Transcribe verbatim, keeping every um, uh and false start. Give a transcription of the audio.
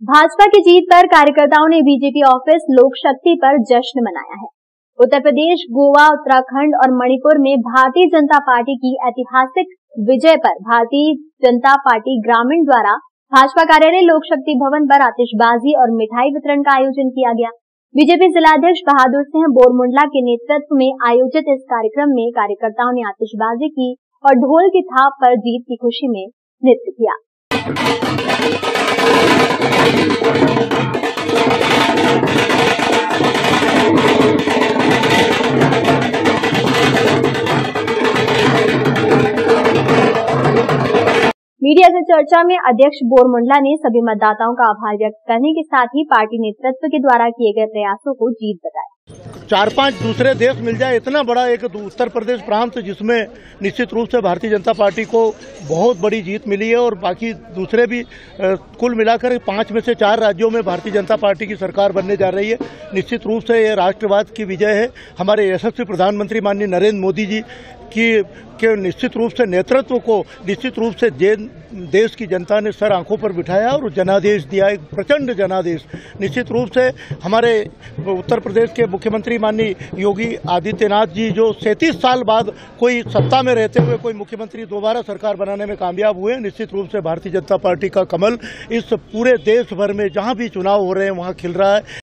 भाजपा की जीत पर कार्यकर्ताओं ने बीजेपी ऑफिस लोक शक्ति पर जश्न मनाया है। उत्तर प्रदेश, गोवा, उत्तराखंड और मणिपुर में भारतीय जनता पार्टी की ऐतिहासिक विजय पर भारतीय जनता पार्टी ग्रामीण द्वारा भाजपा कार्यालय लोक शक्ति भवन पर आतिशबाजी और मिठाई वितरण का आयोजन किया गया। बीजेपी जिलाध्यक्ष बहादुर सिंह बोरमुंडला के नेतृत्व में आयोजित इस कार्यक्रम में कार्यकर्ताओं ने आतिशबाजी की और ढोल की थाप पर जीत की खुशी में नृत्य किया। मीडिया से चर्चा में अध्यक्ष बोरमुंडला ने सभी मतदाताओं का आभार व्यक्त करने के साथ ही पार्टी नेतृत्व के द्वारा किए गए प्रयासों को जीत बताया। चार पांच दूसरे देश मिल जाए इतना बड़ा एक उत्तर प्रदेश प्रांत जिसमें निश्चित रूप से भारतीय जनता पार्टी को बहुत बड़ी जीत मिली है और बाकी दूसरे भी आ, कुल मिलाकर पांच में से चार राज्यों में भारतीय जनता पार्टी की सरकार बनने जा रही है। निश्चित रूप से ये राष्ट्रवाद की विजय है। हमारे यशस्वी प्रधानमंत्री माननीय नरेंद्र मोदी जी की के निश्चित रूप से नेतृत्व को निश्चित रूप से देश की जनता ने सर आंखों पर बिठाया और जनादेश दिया, एक प्रचंड जनादेश। निश्चित रूप से हमारे उत्तर प्रदेश के मुख्यमंत्री माननीय योगी आदित्यनाथ जी जो सैंतीस साल बाद कोई सत्ता में रहते हुए कोई मुख्यमंत्री दोबारा सरकार बनाने में कामयाब हुए। निश्चित रूप से भारतीय जनता पार्टी का कमल इस पूरे देश भर में जहां भी चुनाव हो रहे हैं वहां खिल रहा है।